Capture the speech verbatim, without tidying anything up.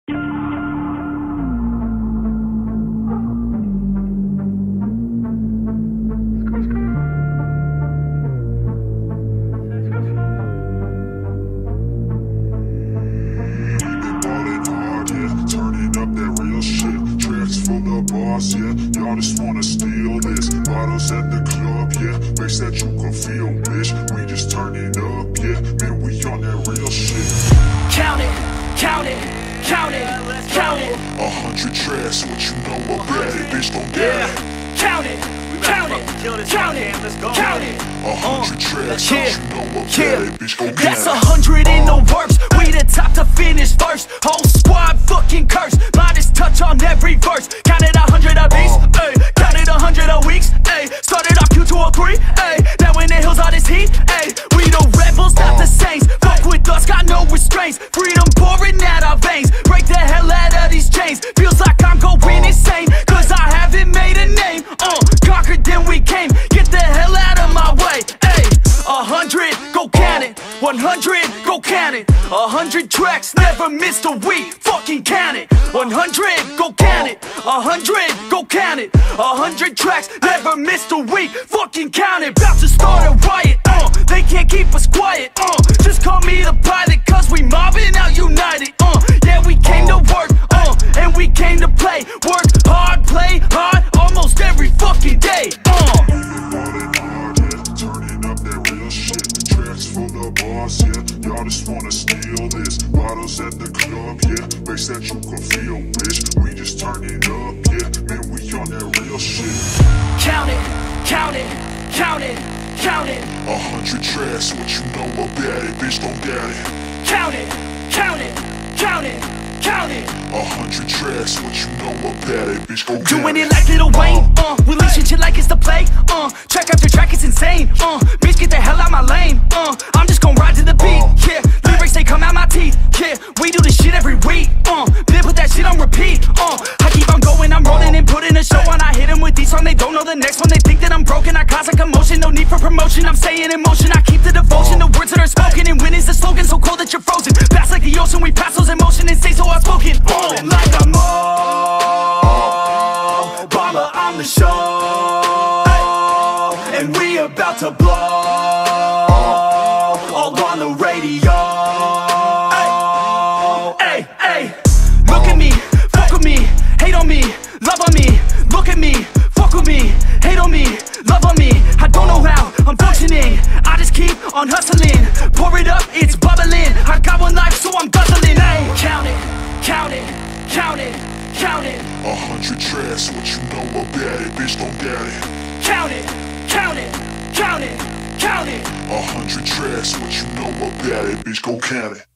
Bars, yeah, y'all just wanna steal this. Bottles at the club, yeah, makes that you can feel, bitch. We just turn it up, yeah, man, we on that real shit. Count it, count it, count it, count it. A hundred tracks, what you know about it, bitch, gon' get it. Count it, count it, count it, count it. A hundred tracks, what you know about it, bitch, gon' get it. That's a hundred in the works, we the top to finish first. Whole squad fucking cursed, Midas touch on every verse. Counted a hundred a piece, ayy, counted a hundred a weeks, ayy. Started off Q two oh three, ayy, now in the hills all this heat, ayy. We the rebels, not the saints, fuck with us, got no restraints. Freedom pouring out our veins, break the hell out of these chains. Feels like I'm going insane, cause I haven't made a name. Uh, conquered then we came, get the hell out of my way, ayy. A hundred, go count it. One hundred, go count it. A hundred tracks, never missed a week, fucking count it. One hundred, go count it. A hundred, go count it. A hundred tracks, never missed a week, fucking count it. About to start a riot, uh, they can't keep us quiet, uh. Just call me the pilot, cause we mobbing out united, uh. Yeah, we came to work, uh, and we came to play. Work hard, play hard, almost every fucking day, uh. Bars, yeah, y'all just wanna steal this. Bottles at the club, yeah, makes that you can feel, bitch. We just turn it up, yeah, man, we on that real shit. Count it, count it, count it, count it. A hundred tracks, what you know about it, bitch, gon' get it. Count it, count it, count it, count it. A hundred tracks, what you know about it, bitch, gon' get it. Doing it like Lil Wayne, uh, releasing shit like it's the play, uh. Track after track, it's insane, uh. Bitch, get the hell out my lane, uh. I'm just gon' ride to the beat, yeah. Lyrics, they come out my teeth, yeah. We do this shit every week, uh. Then put that shit on repeat, uh. I keep on going, I'm rolling and putting a show on. I hit them with these songs, they don't know the next one. They think that I'm broken, I cause a commotion. No need for promotion, I'm staying in motion. I keep the devotion, the words that are spoken. And when is the slogan so cold that you're frozen? Fast like the ocean, we pass those emotions and stay so outspoken, uh. Like I'm all Obama on the show, and we about to blow all on the radio. Hey, hey, look at me, fuck with me, hate on me, love on me. Look at me, fuck with me, hate on me, love on me. I don't know how I'm functioning, I just keep on hustling. Pour it up, it's bubbling. I got one life, so I'm guzzling. Hey, count it, count it, count it, count it. A hundred tracks, what you know about it, bitch, gon' get it. Count it, count it, count it, count it. A hundred tracks, what you know about it, bitch, gon' count it.